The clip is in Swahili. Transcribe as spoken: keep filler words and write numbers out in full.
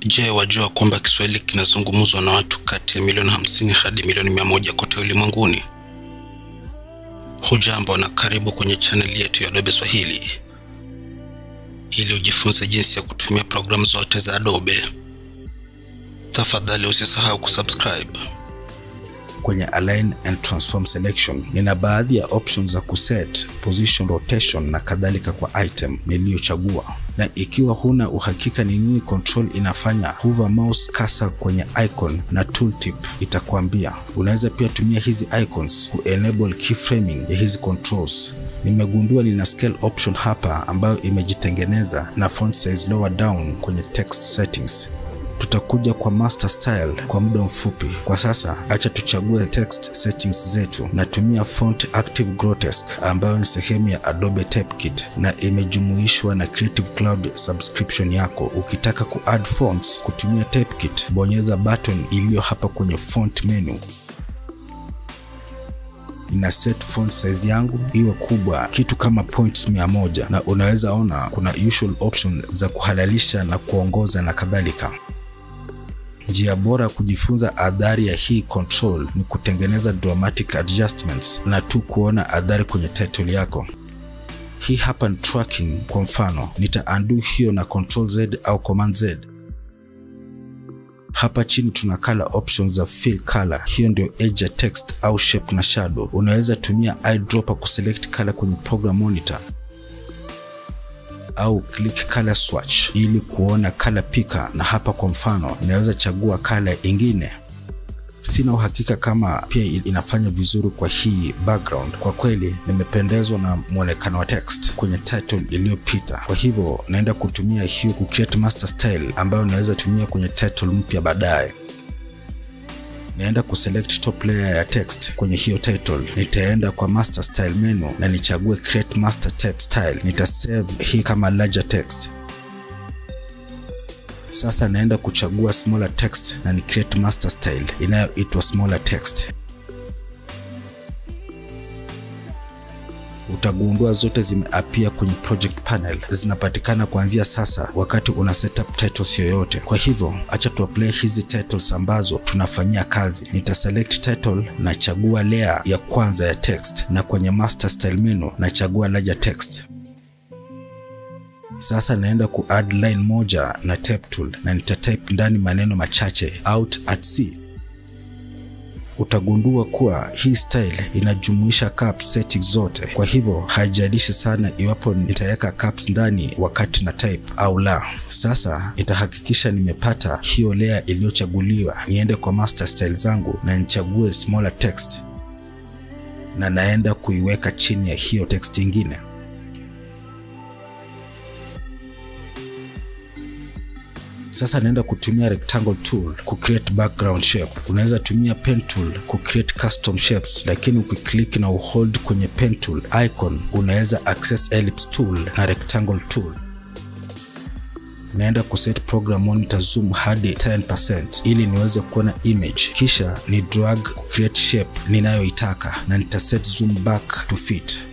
Je, wajua kwamba Kiswahili kinazungumzwa na watu kati ya milioni hamsini hadi milioni mia moja kote ulimwenguni? Hujambo na karibu kwenye channel yetu ya Adobe Swahili, ili ujifunze jinsi ya kutumia programu zote za Adobe. Tafadhali usisahau kusubscribe. Kwenye Align and Transform Selection, nina baadhi ya options za kuset, position, rotation na kadhalika kwa item niliyochagua. Na ikiwa huna uhakika ni nini control inafanya, hover mouse cursor kwenye icon na tooltip itakwambia. Unaweza pia tumia hizi icons ku enable keyframing ya hizi controls. Nimegundua nina scale option hapa ambayo imejitengeneza na font size lower down kwenye text settings. Tutakuja kwa master style kwa muda mfupi. Kwa sasa acha tuchague text settings zetu. Natumia font Active Grotesque ambayo ni sehemu ya Adobe Type Kit na imejumuishwa na Creative Cloud subscription yako. Ukitaka ku add fonts kutumia Type Kit, bonyeza button iliyo hapa kwenye font menu. Nina set font size yangu iwe kubwa kitu kama points mia moja, na unaweza ona kuna usual option za kuhalalisha na kuongoza na kadhalika. Njia bora kujifunza adhari ya hii control ni kutengeneza dramatic adjustments na tu kuona adhari kwenye title yako. Hii hapa ni tracking. Kwa mfano, nita undo hiyo na control Z au command Z. Hapa chini tuna color options za fill color. Hiyo ndio edge ya text au shape na shadow. Unaweza tumia eyedropper kuselect color kwenye program monitor, au click color swatch ili kuona color picker, na hapa kwa mfano naweza chagua color ingine. Sina uhakika kama pia inafanya vizuri kwa hii background. Kwa kweli nimependezwa na muonekano wa text kwenye title iliyopita, kwa hivyo naenda kutumia hiyo ku create master style ambayo naweza tumia kwenye title mpya baadaye. Naenda kuselect top layer ya text kwenye hiyo title. Nitaenda kwa master style menu na nichague create master type style. Nitasave hii kama larger text. Sasa naenda kuchagua smaller text na ni create master style inayoitwa smaller text. Utagundua zote zimeapia kwenye project panel. Zinapatikana kuanzia sasa wakati una setup titles yoyote. Kwa hivyo acha tu apply hizi titles ambazo tunafanyia kazi. Nita select title na chagua layer ya kwanza ya text, na kwenye master style menu na chagua larger text. Sasa naenda ku add line moja na type tool na nita type ndani maneno machache out at sea. Utagundua kuwa hii style inajumuisha caps settings zote, kwa hivyo haijalishi sana iwapo nitaweka caps ndani wakati na type au la. Sasa nitahakikisha nimepata hiyo layer iliyochaguliwa. Niende kwa master style zangu na nichague smaller text, na naenda kuiweka chini ya hiyo text nyingine. Sasa naenda kutumia rectangle tool ku create background shape. Unaweza tumia pen tool ku create custom shapes, lakini ukiklik na uhold kwenye pen tool icon unaweza access ellipse tool na rectangle tool. Naenda kuset program monitor zoom hadi ten percent ili niweze kuona image, kisha ni drag ku create shape ninayoitaka na nitaset zoom back to fit.